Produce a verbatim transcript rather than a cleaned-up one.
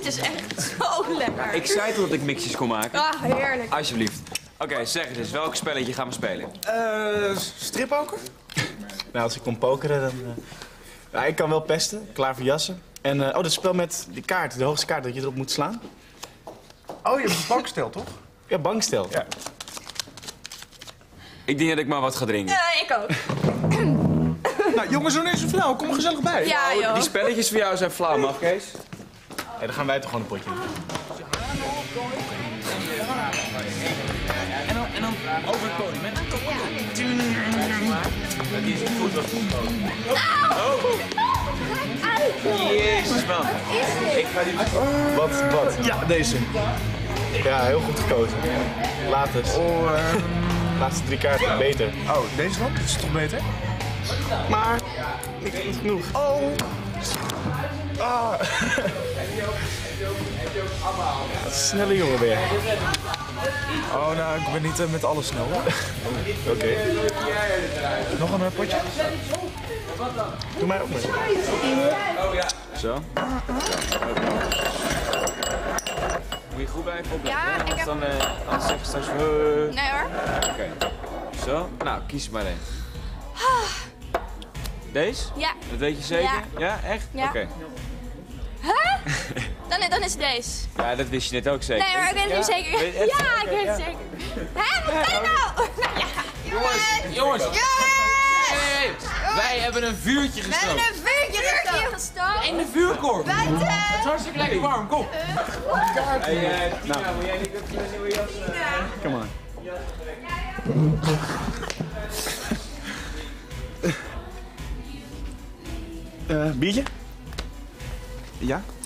is echt zo lekker. Ik zei toch dat ik mixjes kon maken? Ah, heerlijk. Alsjeblieft. Oké, okay, zeg het eens. Welk spelletje gaan we spelen? Eh, uh, strippoker? Nou, als ik kon pokeren, dan... Uh... Ja, ik kan wel pesten, klaar voor jassen. En, uh, oh, dat spel met die kaart, de hoogste kaart, dat je erop moet slaan. Oh, je hebt een bankstel, toch? Ja, bankstel. Ja. Ik denk dat ik maar wat ga drinken. Ja, ik ook. Nou, jongens, doe niet zo flauw. Kom er gezellig bij. Ja, joh. Die spelletjes voor jou zijn flauw, mag Kees? Ja, dan gaan wij toch gewoon een potje doen. En dan, en dan over het podium, hè? Die is goed wat Oh! Jezus, man. Ik ga die... Wat, wat? Ja, deze. Ja, heel goed gekozen. Later. Oh, uh... Laatste drie kaarten, beter. oh, deze dan? Dat is toch beter? Maar, ik vind het genoeg. Oh. Ah. Dat is een snelle jongen weer. Oh, nou, ik ben niet uh, met alles snel, hoor. Oké. Okay. Nog een uh, potje? Doe mij ook mee. Zo. Moet je goed blijven opletten, Ja, hè? ik heb- Dan, uh, anders zeg je straks... Uh... Nee hoor. Oké. Okay. Zo. Nou, kies maar één. Deze? Ja. Dat weet je zeker? Ja. Ja, echt? Ja. Oké. Okay. Dan, dan is het deze. Ja, dat wist je net ook zeker. Nee hoor, ik weet het nu zeker. Weet je het? Ja, ik Oké, weet ja. het zeker. Hé, wat ben je nou? Ja. Jongens! Jongens, Jongens! hey, wij hebben een vuurtje We gestoken. hebben een vuurtje gestoken. In de vuurkorf. Buiten! Het is hartstikke lekker warm, kom. Hey, uh, Tina, wil jij niet even een nieuwe jas? Uh... Come on. Uh, biertje? Ja?